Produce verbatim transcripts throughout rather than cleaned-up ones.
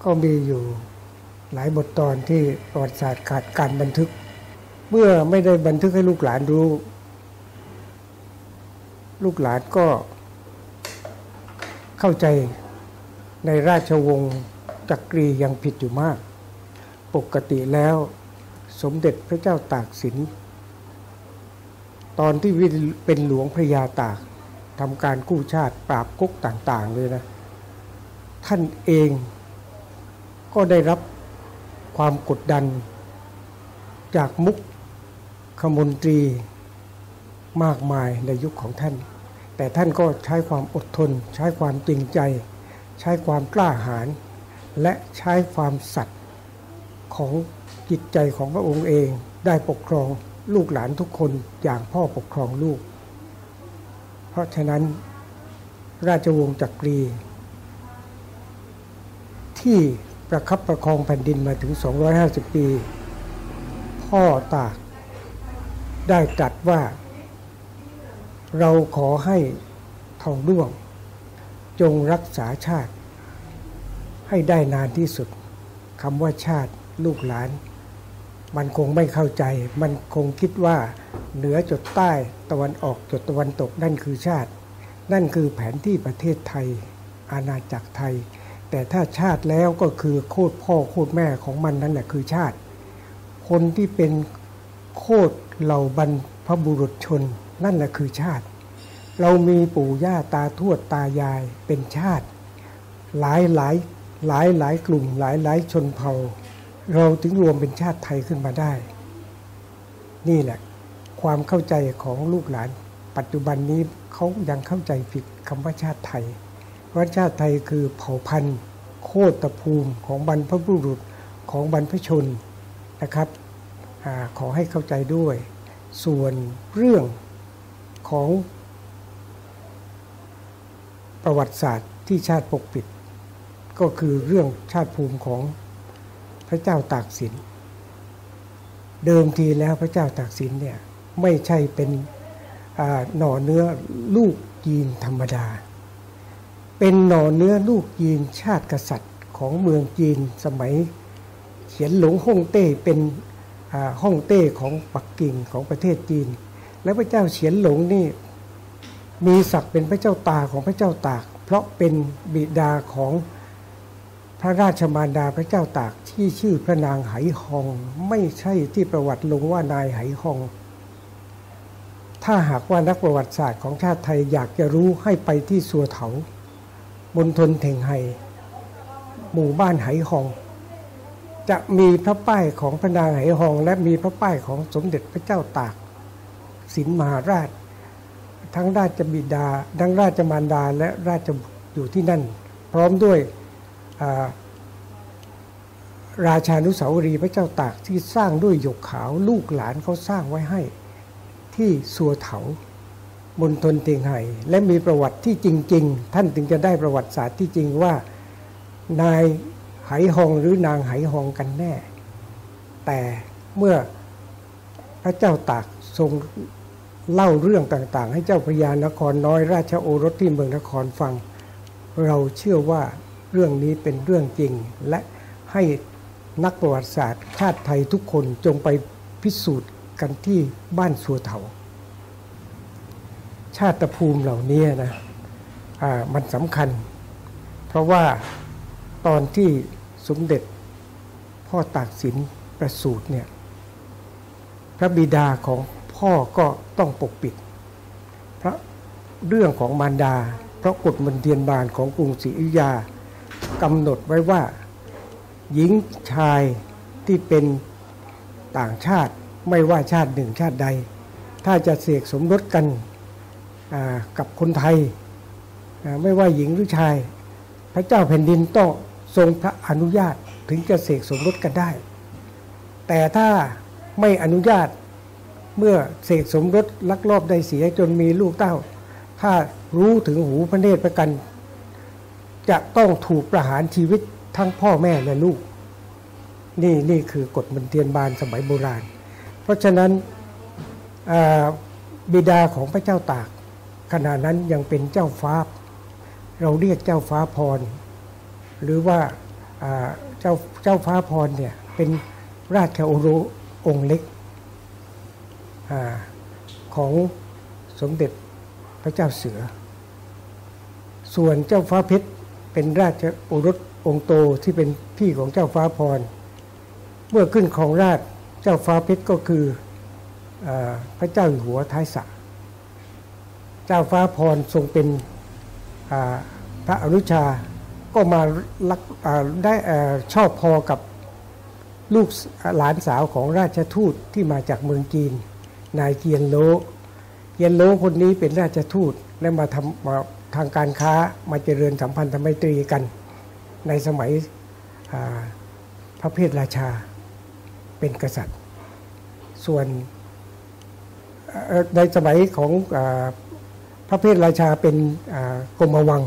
ก็มีอยู่หลายบทตอนที่ประวัติศาสตร์ขาดการบันทึกเมื่อไม่ได้บันทึกให้ลูกหลานรู้ลูกหลานก็เข้าใจในราชวงศ์จักรียังผิดอยู่มากปกติแล้วสมเด็จพระเจ้าตากสินตอนที่เป็นหลวงพระยาตากทำการกู้ชาติปราบก๊กต่างๆเลยนะท่านเองก็ได้รับความกดดันจากมุขมนตรีมากมายในยุคของท่านแต่ท่านก็ใช้ความอดทนใช้ความจริงใจใช้ความกล้าหาญและใช้ความสัตย์ของจิตใจของพระองค์เองได้ปกครองลูกหลานทุกคนอย่างพ่อปกครองลูกเพราะฉะนั้นราชวงศ์จักรีที่ประคับประคองแผ่นดินมาถึงสองร้อยห้าสิบปีพ่อตากได้ตรัสว่าเราขอให้ทองด้วงจงรักษาชาติให้ได้นานที่สุดคำว่าชาติลูกหลานมันคงไม่เข้าใจมันคงคิดว่าเหนือจดใต้ตะวันออกจดตะวันตกนั่นคือชาตินั่นคือแผนที่ประเทศไทยอาณาจักรไทยแต่ถ้าชาติแล้วก็คือโคตรพ่อโคตรแม่ของมันนั่นแหละคือชาติคนที่เป็นโคตรเหล่าบรรพบุรุษชนนั่นแหละคือชาติเรามีปู่ย่าตาทวดตายายเป็นชาติหลายหลายหลายหลายกลุ่มหลายหลายชนเผ่าเราถึงรวมเป็นชาติไทยขึ้นมาได้นี่แหละความเข้าใจของลูกหลานปัจจุบันนี้เขายังเข้าใจผิดคำว่าชาติไทยเพราะชาติไทยคือเผ่าพันธุ์โคตรภูมิของบรรพบุรุษของบรรพชนนะครับอ่าขอให้เข้าใจด้วยส่วนเรื่องของประวัติศาสตร์ที่ชาติปกปิดก็คือเรื่องชาติภูมิของพระเจ้าตากสินเดิมทีแล้วพระเจ้าตากสินเนี่ยไม่ใช่เป็นหน่อเนื้อลูกจีนธรรมดาเป็นหน่อเนื้อลูกจีนชาติกษัตริย์ของเมืองจีนสมัยเฉียนหลงฮ่องเต้เป็นฮ่องเต้ของปักกิ่งของประเทศจีนและพระเจ้าเฉียนหลงนี่มีศักดิ์เป็นพระเจ้าตาของพระเจ้าตากเพราะเป็นบิดาของพระราชมารดาพระเจ้าตากที่ชื่อพระนางไหฮองไม่ใช่ที่ประวัติลงว่านายไหฮองถ้าหากว่านักประวัติศาสตร์ของชาติไทยอยากจะรู้ให้ไปที่สัวเถามณฑลเถ่งไห่หมู่บ้านไหฮองจะมีพระป้ายของพระนางไหฮองและมีพระป้ายของสมเด็จพระเจ้าตากสินมหาราชทั้งราชบิดาทั้งราชมารดาและราชบุตรอยู่ที่นั่นพร้อมด้วยราชานุสาวรีย์พระเจ้าตากที่สร้างด้วยหยกขาวลูกหลานเขาสร้างไว้ให้ที่สัวเถามณฑลเตียงไห่และมีประวัติที่จริงๆท่านถึงจะได้ประวัติศาสตร์ที่จริงว่านายไหฮองหรือนางไหฮองกันแน่แต่เมื่อพระเจ้าตากทรงเล่าเรื่องต่างๆให้เจ้าพญานครน้อยราชโอรสที่เมืองนครฟังเราเชื่อว่าเรื่องนี้เป็นเรื่องจริงและให้นักประวัติศาสตร์ชาติไทยทุกคนจงไปพิสูจน์กันที่บ้านสัวเถาชาติภูมิเหล่านี้นะอ่ามันสำคัญเพราะว่าตอนที่สมเด็จพ่อตากสินประสูติเนี่ยพระบิดาของพ่อก็ต้องปกปิดเพราะเรื่องของมารดาเพราะกฎมนเทียนบานของกรุงศรีอยุธยากำหนดไว้ว่าหญิงชายที่เป็นต่างชาติไม่ว่าชาติหนึ่งชาติใดถ้าจะเสกสมรสกันกับคนไทยไม่ว่าหญิงหรือชายพระเจ้าแผ่นดินต้องทรงพระอนุญาตถึงจะเสกสมรสกันได้แต่ถ้าไม่อนุญาตเมื่อเสกสมรสลักลอบได้เสียจนมีลูกเต้าถ้ารู้ถึงหูพระเนตรพระกันจะต้องถูกประหารชีวิตทั้งพ่อแม่และลูกนี่นี่คือกฎมนเทียนบานสมัยโบราณเพราะฉะนั้นบิดาของพระเจ้าตากขณะนั้นยังเป็นเจ้าฟ้าเราเรียกเจ้าฟ้าพรหรือว่าเจ้าเจ้าฟ้าพรเนี่ยเป็นราชโอรสองค์เล็กของสมเด็จพระเจ้าเสือส่วนเจ้าฟ้าเพชรเป็นราชโอรสองค์โตที่เป็นพี่ของเจ้าฟ้าพรเมื่อขึ้นครองราชย์เจ้าฟ้าเพชรก็คือพระเจ้าอยู่หัวท้ายสระเจ้าฟ้าพรทรงเป็นพระอนุชาก็มารักได้ชอบพอกับลูกหลานสาวของราชทูตที่มาจากเมืองจีนนายเกียนโลเกียนโลคนนี้เป็นราชทูตและมาทำมาทางการค้ามาเจริญสัมพันธไมตรีกันในสมัยพระเพทราชาเป็นกษัตริย์ส่วนในสมัยของพระเพทราชาเป็นกรมวัง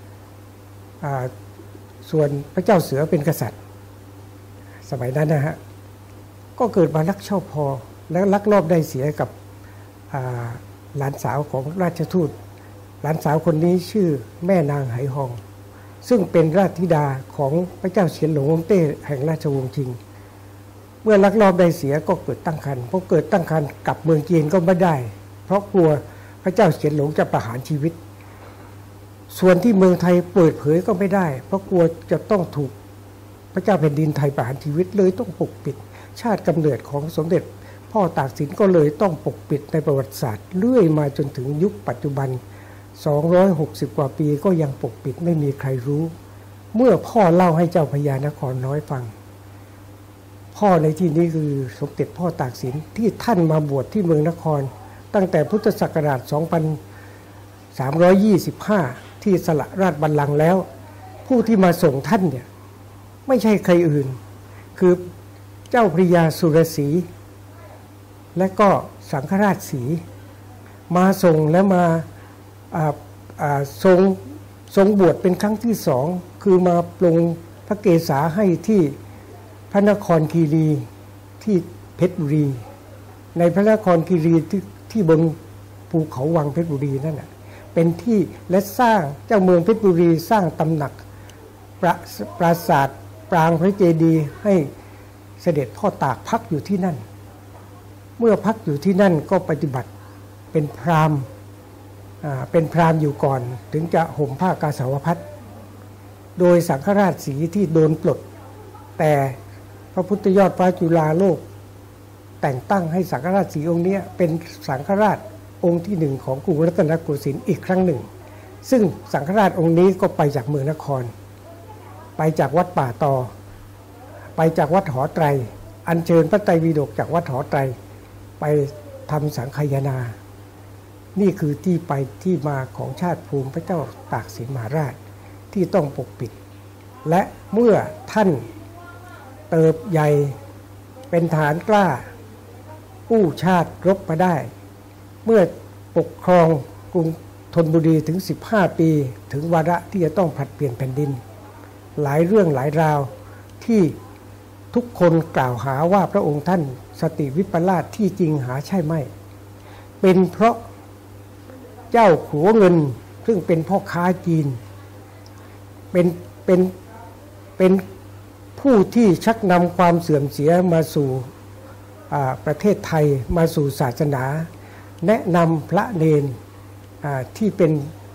ส่วนพระเจ้าเสือเป็นกษัตริย์สมัยนั้นนะฮะก็เกิดมารักชอบพอและลักลอบได้เสียกับหลานสาวของราชทูตหลานสาวคนนี้ชื่อแม่นางไหหองซึ่งเป็นราชธิดาของพระเจ้าเฉียนหลงฮ่องเต้แห่งราชวงศ์ชิงเมื่อลักลอบได้เสียก็เกิดตั้งครรภ์พอเกิดตั้งครรภ์กลับเมืองจีนก็ไม่ได้เพราะกลัวพระเจ้าเฉียนหลงจะประหารชีวิตส่วนที่เมืองไทยเปิดเผยก็ไม่ได้เพราะกลัวจะต้องถูกพระเจ้าแผ่นดินไทยประหารชีวิตเลยต้องปกปิดชาติกำเนิดของสมเด็จพ่อตากสินก็เลยต้องปกปิดในประวัติศาสตร์เรื่อยมาจนถึงยุคปัจจุบันสองร้อยหกสิบกว่าปีก็ยังปกปิดไม่มีใครรู้เมื่อพ่อเล่าให้เจ้าพญานครน้อยฟังพ่อในที่นี้คือสมเด็จพ่อตากสินที่ท่านมาบวชที่เมืองนครตั้งแต่พุทธศักราชสองพันสามร้อยยี่สิบห้าที่สละราชบัลลังก์แล้วผู้ที่มาส่งท่านเนี่ยไม่ใช่ใครอื่นคือเจ้าพระยาสุรศรีและก็สังฆราชศรีมาส่งและมาทรงทรงบวชเป็นครั้งที่สองคือมาปลงพระเกศาให้ที่พระนครคีรีที่เพชรบุรีในพระนครคีรีที่ที่บนภูเขาวังเพชรบุรีนั่นแหละเป็นที่และสร้างเจ้าเมืองเพชรบุรีสร้างตำหนักประปราสาทปรางพระเจดีย์ให้เสด็จพ่อตากพักอยู่ที่นั่นเมื่อพักอยู่ที่นั่นก็ปฏิบัติเป็นพราหมณ์เป็นพราหมณ์อยู่ก่อนถึงจะห่มผ้ากาสาวพัสโดยสังฆราชศรีที่โดนปลดแต่พระพุทธยอดฟ้าจุฬาโลกแต่งตั้งให้สังฆราชศรีองค์นี้เป็นสังฆราชองค์ที่หนึ่งของกรุงรัตนโกสินทร์อีกครั้งหนึ่งซึ่งสังฆราชองค์นี้ก็ไปจากเมืองนครไปจากวัดป่าตอไปจากวัดหอไตรอัญเชิญพระไตรปิฎกจากวัดหอไตรไปทำสังฆายนานี่คือที่ไปที่มาของชาติภูมิพระเจ้าตากสินมหาราชที่ต้องปกปิดและเมื่อท่านเติบใหญ่เป็นฐานกล้ากู้ชาติรบมาได้เมื่อปกครองกรุงธนบุรีถึงสิบห้าปีถึงวาระที่จะต้องผลัดเปลี่ยนแผ่นดินหลายเรื่องหลายราวที่ทุกคนกล่าวหาว่าพระองค์ท่านสติวิปลาสที่จริงหาใช่ไม่เป็นเพราะเจ้าขัวเงินซึ่งเป็นพ่อค้าจีนเป็นเป็นเป็นผู้ที่ชักนำความเสื่อมเสียมาสู่ประเทศไทยมาสู่ศาสนาแนะนำพระเนนที่เป็น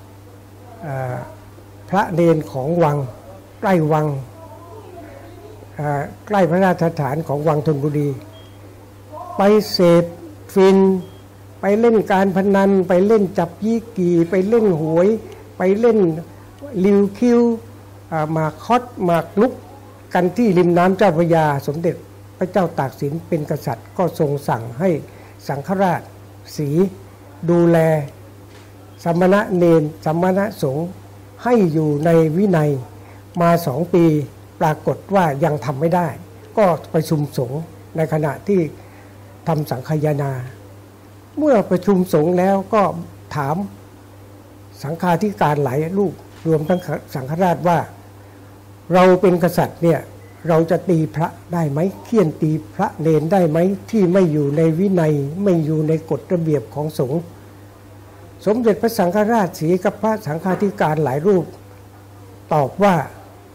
พระเนนของวังใกล้วังใกล้พระราชฐานของวังธนบุรีไปเสพฟินไปเล่นการพนันไปเล่นจับยี่กีไปเล่นหวยไปเล่นลิวคิวหมากคอดหมากลุกกันที่ริมน้ำเจ้าพระยาสมเด็จพระเจ้าตากสินเป็นกษัตริย์ก็ทรงสั่งให้สังฆราชศรีดูแลสมณะเณรสมณะสงฆ์ให้อยู่ในวินัยมาสองปีปรากฏว่ายังทำไม่ได้ก็ประชุมสงฆ์ในขณะที่ทำสังฆายนาเมื่อประชุมสงฆ์แล้วก็ถามสังฆาธิการหลายรูปรวมทั้งสังฆราชว่าเราเป็นกษัตริย์เนี่ยเราจะตีพระได้ไหมเฆี่ยนตีพระเนรได้ไหมที่ไม่อยู่ในวินัยไม่อยู่ในกฎระเบียบของสงฆ์สมเด็จพระสังฆราชศรีกับพระสังฆาธิการหลายรูปตอบว่า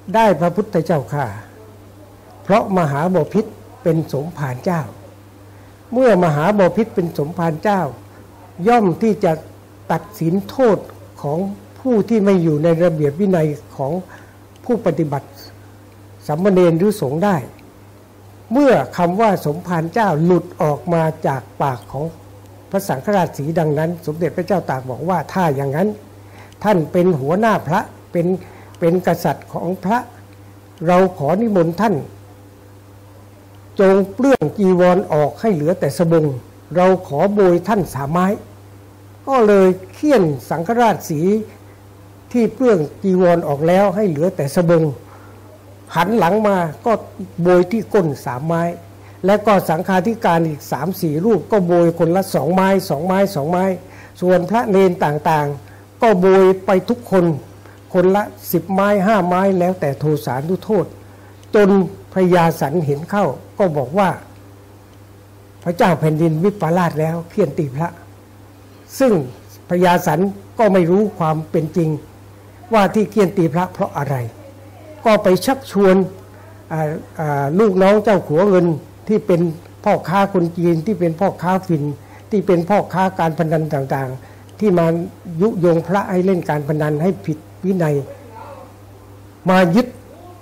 ได้พระพุทธเจ้าค่ะเพราะมหาบพิตรเป็นสมภารเจ้าเมื่อมหาบพิตรเป็นสมภารเจ้าย่อมที่จะตัดสินโทษของผู้ที่ไม่อยู่ในระเบียบวินัยของผู้ปฏิบัติสามเณรหรือสงฆ์ได้เมื่อคำว่าสมภารเจ้าหลุดออกมาจากปากของพระสังฆราชสีดังนั้นสมเด็จพระเจ้าตากบอกว่าถ้าอย่างนั้นท่านเป็นหัวหน้าพระเป็นเป็นกษัตริย์ของพระเราขอนิมนต์ท่านจงเปลื้องจีวรออกให้เหลือแต่สบงเราขอโบยท่านสามไม้ก็เลยเคี่ยนสังฆราชสีที่เปลื้องจีวรออกแล้วให้เหลือแต่สบงหันหลังมาก็โบยที่ก้นสามไม้และก็สังฆาธิการอีกสามสี่รูปก็โบยคนละสองไม้สองไม้สองไม้ส่วนพระเนรต่างๆก็โบยไปทุกคนคนละสิบไม้ห้าไม้แล้วแต่โทสานุโทษจนพระยาสันเห็นเข้าก็บอกว่าพระเจ้าแผ่นดินวิปลาสแล้วเคี่ยนตีพระซึ่งพระยาสันก็ไม่รู้ความเป็นจริงว่าที่เคี่ยนตีพระเพราะอะไรก็ไปชักชวนลูกน้องเจ้าขัวเงินที่เป็นพ่อค้าคนจีนที่เป็นพ่อค้าฝิ่นที่เป็นพ่อค้าการพนันต่างๆที่มายุยงพระให้เล่นการพนันให้ผิดวินัยมายึด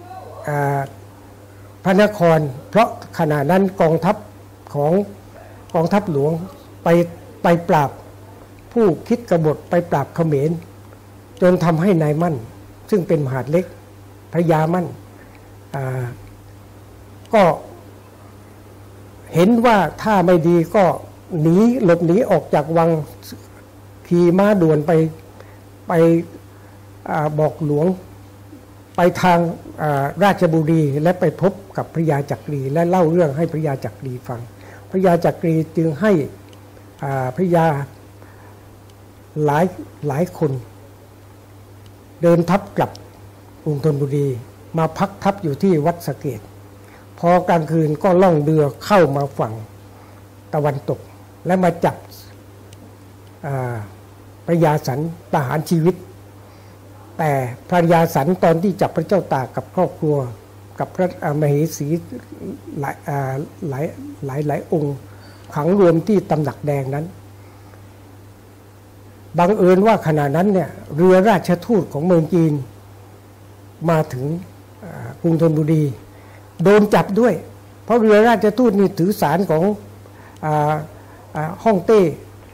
พระนครเพราะขณะนั้นกองทัพของกองทัพหลวงไปไปปราบผู้คิดกบฏไปปราบเขมรจนทำให้นายมั่นซึ่งเป็นมหาดเล็กพระยามั่นก็เห็นว่าถ้าไม่ดีก็หนีหลบหนีออกจากวังขี่ม้าด่วนไปไปบอกหลวงไปทางราชบุรีและไปพบกับพระยาจักรีและเล่าเรื่องให้พระยาจักรีฟังพระยาจักรีจึงให้พระยาหลายหลายคนเดินทัพกลับกรุงธนบุรีมาพักทัพอยู่ที่วัดสะเกษพอกลางคืนก็ล่องเรือเข้ามาฝั่งตะวันตกและมาจับพระยาสันประหารชีวิตแต่พระยาสันตอนที่จับพระเจ้าตากกับครอบครัวกับพระมเหสีหลายหลายหลายหลายองค์ขังรวมที่ตำหนักแดงนั้นบังเอิญว่าขณะนั้นเนี่ยเรือราชทูตของเมืองจีนมาถึงกรุงธนบุรีโดนจับด้วยเพราะเรือราชทูตนี่ถือสารของฮ่องเต้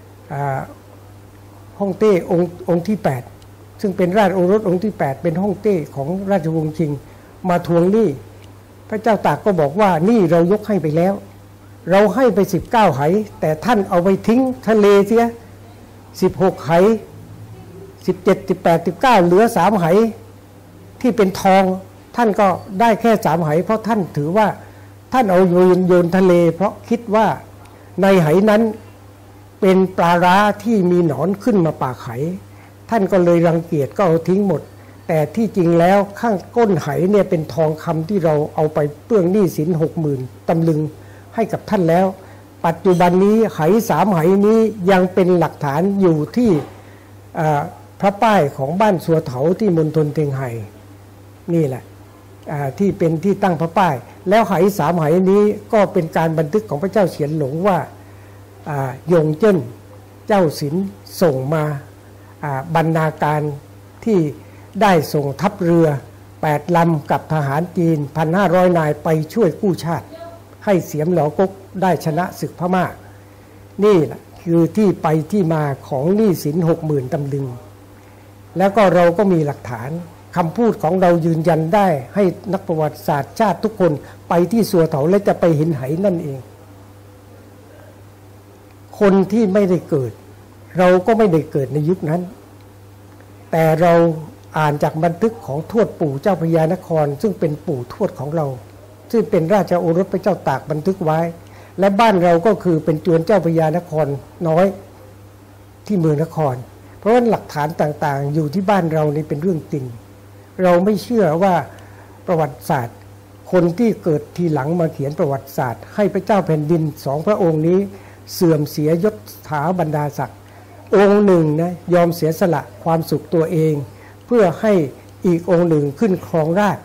ฮ่องเต้องค์องค์ที่แปดซึ่งเป็นราชโอรสองค์ที่แปดเป็นฮ่องเต้ของราชวงศ์ชิงมาทวงหนี้พระเจ้าตากก็บอกว่านี่เรายกให้ไปแล้วเราให้ไปสิบเก้าไหแต่ท่านเอาไปทิ้งทะเลเสียสิบหกไหสิบเจ็ด สิบแปด สิบเก้าเหลือสามไหที่เป็นทองท่านก็ได้แค่สามไหเพราะท่านถือว่าท่านเอาโยนโยนทะเลเพราะคิดว่าในไหนั้นเป็นปลาร้าที่มีหนอนขึ้นมาปากไหท่านก็เลยรังเกียจก็เอาทิ้งหมดแต่ที่จริงแล้วข้างก้นไหเนี่ยเป็นทองคำที่เราเอาไปเปลื้องหนี้สินหกหมื่นตำลึงให้กับท่านแล้วปัจจุบันนี้ไหสามไหนี้ยังเป็นหลักฐานอยู่ที่พระป้ายของบ้านสัวเถาที่มณฑลเทียงไห่นี่แหละที่เป็นที่ตั้งพระป้ายแล้วไหสามไหนี้ก็เป็นการบันทึกของพระเจ้าเฉียนหลงว่าหยงเจิ้นเจ้าสินส่งมาบรรณาการที่ได้ส่งทัพเรือแปดลำกับทหารจีน หนึ่งพันห้าร้อย นายไปช่วยกู้ชาติให้เสียมหลอกกได้ชนะศึกพม่านี่แหละคือที่ไปที่มาของหนี้สินหกหมื่นตำลึงแล้วก็เราก็มีหลักฐานคำพูดของเรายืนยันได้ให้นักประวัติศาสตร์ชาติทุกคนไปที่สัวเถาและจะไปเห็นไหนั่นเองคนที่ไม่ได้เกิดเราก็ไม่ได้เกิดในยุคนั้นแต่เราอ่านจากบันทึกของทวดปู่เจ้าพระยานครซึ่งเป็นปู่ทวดของเราซึ่งเป็นราชโอรสพระเจ้าตากบันทึกไว้และบ้านเราก็คือเป็นจวนเจ้าพระยานครน้อยที่เมืองนครเพราะฉะนั้นหลักฐานต่างๆอยู่ที่บ้านเรานี่เป็นเรื่องจริงเราไม่เชื่อว่าประวัติศาสตร์คนที่เกิดทีหลังมาเขียนประวัติศาสตร์ให้พระเจ้าแผ่นดินสองพระองค์นี้เสื่อมเสียยศถาบรรดาศักดิ์องค์หนึ่งนะยอมเสียสละความสุขตัวเองเพื่อให้อีกองค์หนึ่งขึ้นครองราชย์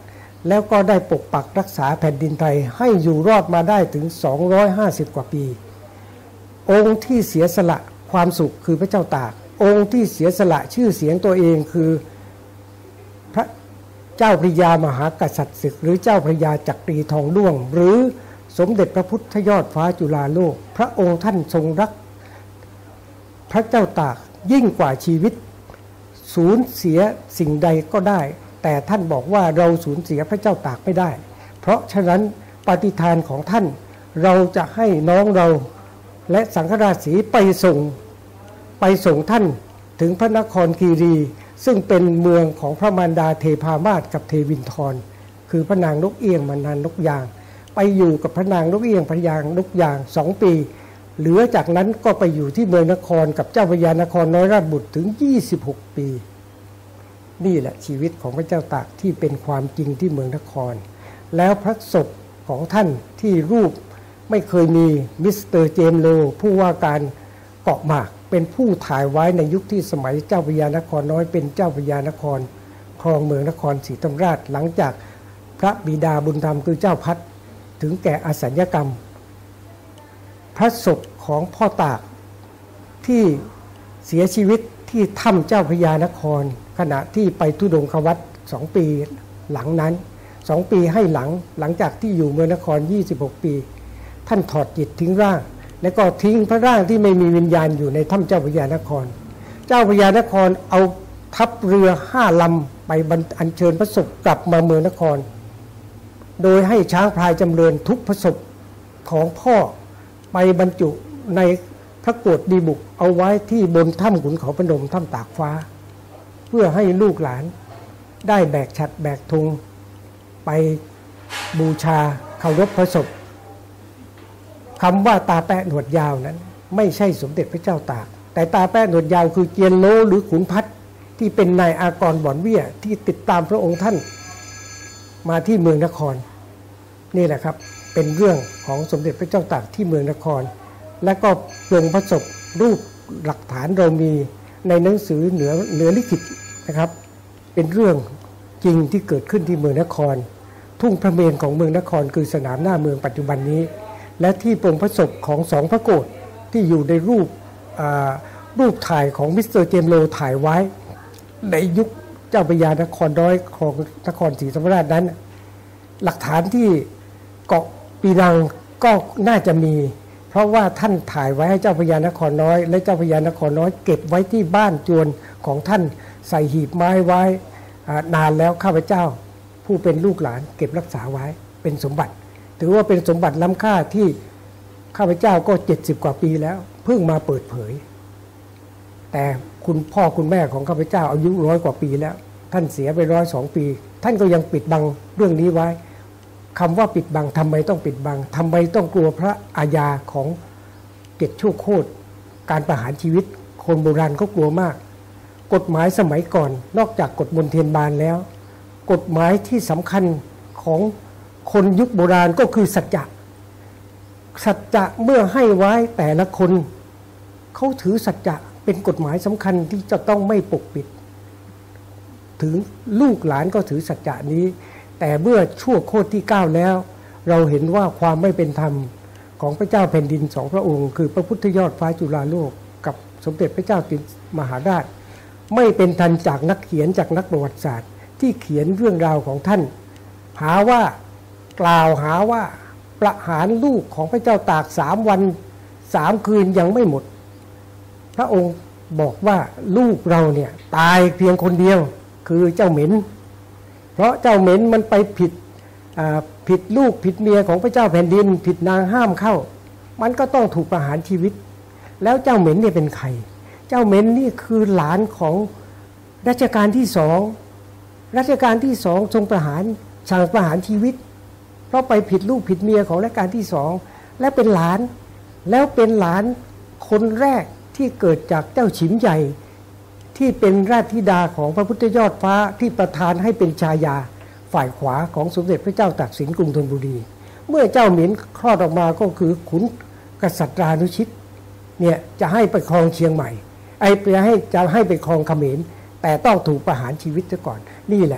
แล้วก็ได้ปกปักรักษาแผ่นดินไทยให้อยู่รอดมาได้ถึงสองร้อยห้าสิบกว่าปีองค์ที่เสียสละความสุขคือพระเจ้าตากองค์ที่เสียสละชื่อเสียงตัวเองคือพระเจ้าพระยามหากษัตริย์ศึกหรือเจ้าพระยาจักรีทองด้วงหรือสมเด็จพระพุทธยอดฟ้าจุฬาโลกพระองค์ท่านทรงรักพระเจ้าตากยิ่งกว่าชีวิตสูญเสียสิ่งใดก็ได้แต่ท่านบอกว่าเราสูญเสียพระเจ้าตากไม่ได้เพราะฉะนั้นปฏิฐานของท่านเราจะให้น้องเราและสังฆราชสีไปส่งไปส่งท่านถึงพระนครคีรีซึ่งเป็นเมืองของพระมารดาเทพามาศกับเทวินทรคือพระนางนกเอี้ยงมานานนกยางไปอยู่กับพระนางนกเอี้ยงพระยางนกยางสองปีเหลือจากนั้นก็ไปอยู่ที่เมืองนครกับเจ้าพระยานครน้อยราชบุตรถึงยี่สิบหกปีนี่แหละชีวิตของพระเจ้าตากที่เป็นความจริงที่เมืองนครแล้วพระศพของท่านที่รูปไม่เคยมีมิสเตอร์เจมส์โลผู้ว่าการเกาะหมากเป็นผู้ถ่ายไว้ในยุคที่สมัยเจ้าพระยานครน้อยเป็นเจ้าพระยานครครองเมืองนครศรีธรรมราชหลังจากพระบิดาบุญธรรมคือเจ้าพัดถึงแก่อสัญญกรรมพระศพของพ่อตากที่เสียชีวิตที่ถ้ำเจ้าพระยานครขณะที่ไปธุดงควัตรสองปีหลังนั้นสองปีให้หลังหลังจากที่อยู่เมืองนครยี่สิบหกปีท่านถอดจิตทิ้งร่างแล้วก็ทิ้งพระร่างที่ไม่มีวิญญาณอยู่ในถ้ำเจ้าพระยานครเจ้าพระยานครเอาทัพเรือห้าลำไปอัญเชิญพระศพกลับมาเมืองนครโดยให้ช้างพลายจำเริญทุกพระศพของพ่อไปบรรจุในพระโกฏดีบุกเอาไว้ที่บนถ้ำขุนเขาพนมถ้ำตากฟ้าเพื่อให้ลูกหลานได้แบกฉัตรแบกธงไปบูชาเคารพพระศพคำว่าตาแปะหนวดยาวนั้นไม่ใช่สมเด็จพระเจ้าตากแต่ตาแปะหนวดยาวคือเจียนโลหรือขุนพัฒน์ที่เป็นนายอากรบ่อนเวี่ยที่ติดตามพระองค์ท่านมาที่เมืองนครนี่แหละครับเป็นเรื่องของสมเด็จพระเจ้าตากที่เมืองนครและก็ปลงพระศพรูปหลักฐานเรามีในหนังสือเหนือเหนือลิขิตนะครับเป็นเรื่องจริงที่เกิดขึ้นที่เมืองนครทุ่งพระเมรุของเมืองนครคือสนามหน้าเมืองปัจจุบันนี้และที่ปลงพระศพของสองพระโกฐที่อยู่ในรูปรูปถ่ายของมิสเตอร์เจมส์โลถ่ายไว้ในยุคเจ้าพระยานครน้อยของนครศรีธรรมราชนั้นหลักฐานที่เกาะปีนังก็น่าจะมีเพราะว่าท่านถ่ายไว้ให้เจ้าพระยานครน้อยและเจ้าพระยานครน้อยเก็บไว้ที่บ้านจวนของท่านใส่หีบไม้ไว้นานแล้วข้าพเจ้าผู้เป็นลูกหลานเก็บรักษาไว้เป็นสมบัติถือว่าเป็นสมบัติล้ำค่าที่ข้าพเจ้าก็เจ็ดสิบกว่าปีแล้วเพิ่งมาเปิดเผยแต่คุณพ่อคุณแม่ของข้าพเจ้าอายุร้อยกว่าปีแล้วท่านเสียไปร้อยสองปีท่านก็ยังปิดบังเรื่องนี้ไว้คำว่าปิดบังทำไมต้องปิดบังทำไมต้องกลัวพระอาญาของเกศชั่วโคตรการประหารชีวิตคนโบราณก็กลัวมากกฎหมายสมัยก่อนนอกจากกฎมนเทียนบานแล้วกฎหมายที่สำคัญของคนยุคโบราณก็คือสัจจะสัจจะเมื่อให้ไว้แต่ละคนเขาถือสัจจะเป็นกฎหมายสำคัญที่จะต้องไม่ปกปิดถึงลูกหลานก็ถือสัจจะนี้แต่เมื่อชั่วโคตรที่เก้าแล้วเราเห็นว่าความไม่เป็นธรรมของพระเจ้าแผ่นดินสองพระองค์คือพระพุทธยอดฟ้าจุฬาโลกกับสมเด็จพระเจ้าติมหาราชไม่เป็นธรรมจากนักเขียนจากนักประวัติศาสตร์ที่เขียนเรื่องราวของท่านหาว่ากล่าวหาว่าประหารลูกของพระเจ้าตากสามวันสามคืนยังไม่หมดพระองค์บอกว่าลูกเราเนี่ยตายเพียงคนเดียวคือเจ้าเหม็นเพราะเจ้าเหม็นมันไปผิดผิดลูกผิดเมียของพระเจ้าแผ่นดินผิดนางห้ามเข้ามันก็ต้องถูกประหารชีวิตแล้วเจ้าเหม็นเนี่ยเป็นใครเจ้าเหม็นนี่คือหลานของรัชกาลที่สองรัชกาลที่สองทรงประหารสั่งประหารชีวิตเพราะไปผิดลูกผิดเมียของรัชกาลที่สองและเป็นหลานแล้วเป็นหลานคนแรกที่เกิดจากเจ้าฉิมใหญ่ที่เป็นราชธิดาของพระพุทธยอดฟ้าที่ประทานให้เป็นชายาฝ่ายขวาของสมเด็จพระเจ้าตากสินกรุงธนบุรีเมื่อเจ้าเหม็นคลอดออกมาก็คือขุนกษัตรานุชิตเนี่ยจะให้ไปครองเชียงใหม่ไอ้ไปให้จะให้ไปครองเขมรแต่ต้องถูกประหารชีวิตซะก่อนนี่แหละ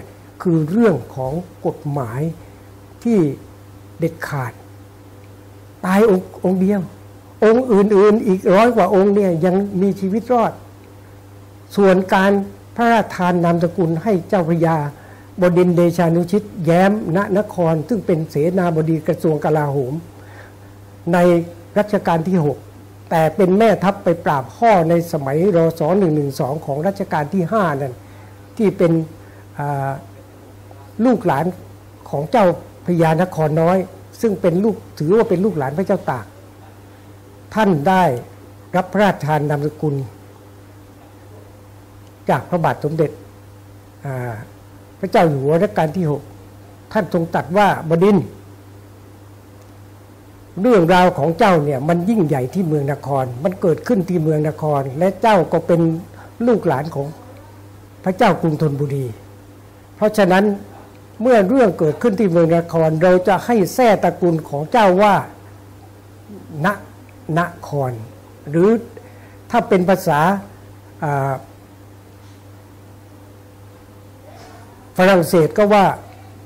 คือเรื่องของกฎหมายที่เด็ดขาดตายองค์องค์เดียวองค์อื่นๆอีกร้อยกว่าองค์เนี่ยยังมีชีวิตรอดส่วนการพระราชทานนามสกุลให้เจ้าพระยาบดินทร์เดชานุชิตแย้มณนครซึ่งเป็นเสนาบดีกระทรวงกลาโหมในรัชกาลที่หกแต่เป็นแม่ทัพไปปราบพ่อในสมัยรศหนึ่งหนึ่งสองของรัชกาลที่ห้านั่นที่เป็นลูกหลานของเจ้าพญานครน้อยซึ่งเป็นลูกถือว่าเป็นลูกหลานพระเจ้าตากท่านได้รับพระราชทานนามสกุลจากพระบาทสมเด็จพระเจ้าอยู่หัวรัชกาลที่หกท่านทรงตรัสว่าบดินทร์เรื่องราวของเจ้าเนี่ยมันยิ่งใหญ่ที่เมืองนครมันเกิดขึ้นที่เมืองนครและเจ้าก็เป็นลูกหลานของพระเจ้ากรุงธนบุรีเพราะฉะนั้นเมื่อเรื่องเกิดขึ้นที่เมืองนครเราจะให้แท้ตระกูลของเจ้าว่าณนครหรือถ้าเป็นภาษาฝรั่งเศสก็ว่า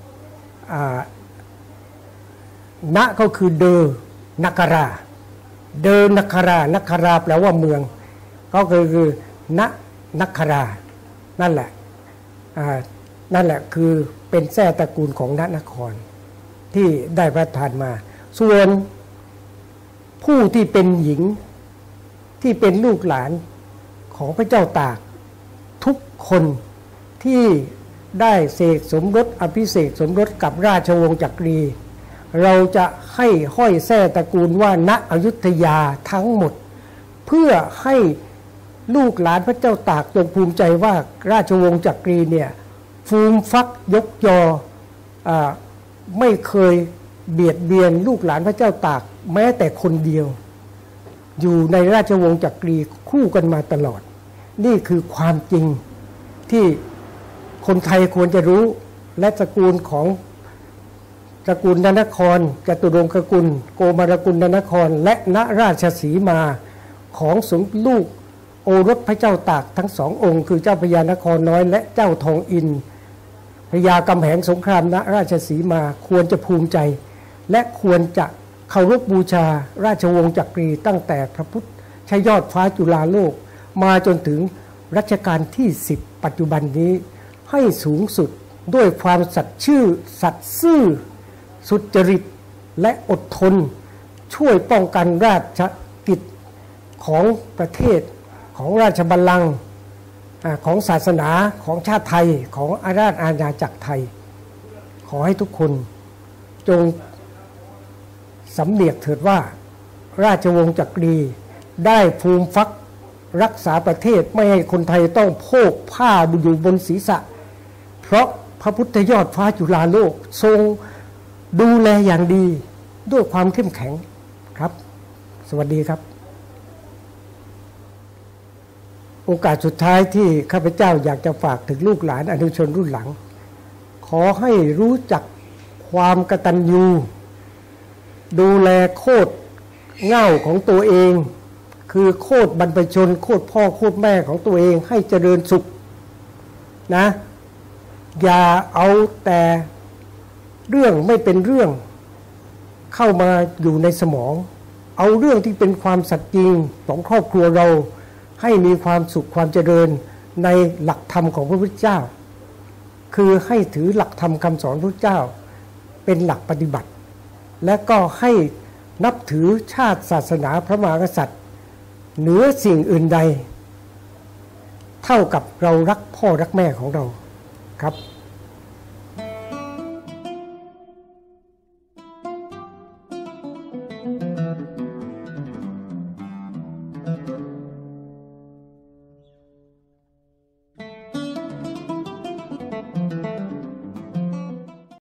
ณก็คือเดอนักราเดอนักรานักราแปลว่าเมืองก็คือณนักรานั่นแหละนั่นแหละคือเป็นแท้ตระกูลของณนครที่ได้พระทานมาส่วนผู้ที่เป็นหญิงที่เป็นลูกหลานของพระเจ้าตากทุกคนที่ได้เสกสมรสอภิเษกสมรสกับราชวงศ์จักรีเราจะให้ห้อยแท้ตระกูลว่าณอยุธยาทั้งหมดเพื่อให้ลูกหลานพระเจ้าตากจงภูมิใจว่าราชวงศ์จักรีเนี่ยฟูมฟักยกยออ่าไม่เคยเบียดเบียนลูกหลานพระเจ้าตากแม้แต่คนเดียวอยู่ในราชวงศ์จักรีคู่กันมาตลอดนี่คือความจริงที่คนไทยควรจะรู้และตระกูลของตระกูลนนครจตุรงคกุลโกมารกุลนนครและณราชสีมาของสมลูกโอรสพระเจ้าตากทั้งสององค์คือเจ้าพญานครน้อยและเจ้าทองอินพญากำแหงสงครามณราชสีมาควรจะภูมิใจและควรจะเคารพบูชาราชวงศ์จักรีตั้งแต่พระพุทธยอดฟ้าจุฬาโลกมาจนถึงรัชกาลที่สิบปัจจุบันนี้ให้สูงสุดด้วยความสัตย์ชื่อสัตย์ซื่อสุจริตและอดทนช่วยป้องกันราชกิจของประเทศของราชบัลลังก์ของศาสนาของชาติไทยของอาราชอาณาจักรไทยขอให้ทุกคนจงสำเนียกเถิดว่าราชวงศ์จักรีได้ฟูมฟักรักษาประเทศไม่ให้คนไทยต้องโพกผ้าอยู่บนศีรษะเพราะพระพุทธยอดฟ้าจุฬาโลกทรงดูแลอย่างดีด้วยความเข้มแข็งครับสวัสดีครับโอกาสสุดท้ายที่ข้าพเจ้าอยากจะฝากถึงลูกหลานอนุชนรุ่นหลังขอให้รู้จักความกตัญญูดูแลโคตรเหง้าของตัวเองคือโคตรบรรพชนโคตรพ่อโคตรแม่ของตัวเองให้เจริญสุขนะอย่าเอาแต่เรื่องไม่เป็นเรื่องเข้ามาอยู่ในสมองเอาเรื่องที่เป็นความสัตย์จริงของครอบครัวเราให้มีความสุขความเจริญในหลักธรรมของพระพุทธเจ้าคือให้ถือหลักธรรมคำสอนพระพุทธเจ้าเป็นหลักปฏิบัติและก็ให้นับถือชาติศาสนาพระมหากษัตริย์เหนือสิ่งอื่นใดเท่ากับเรารักพ่อรักแม่ของเราครับ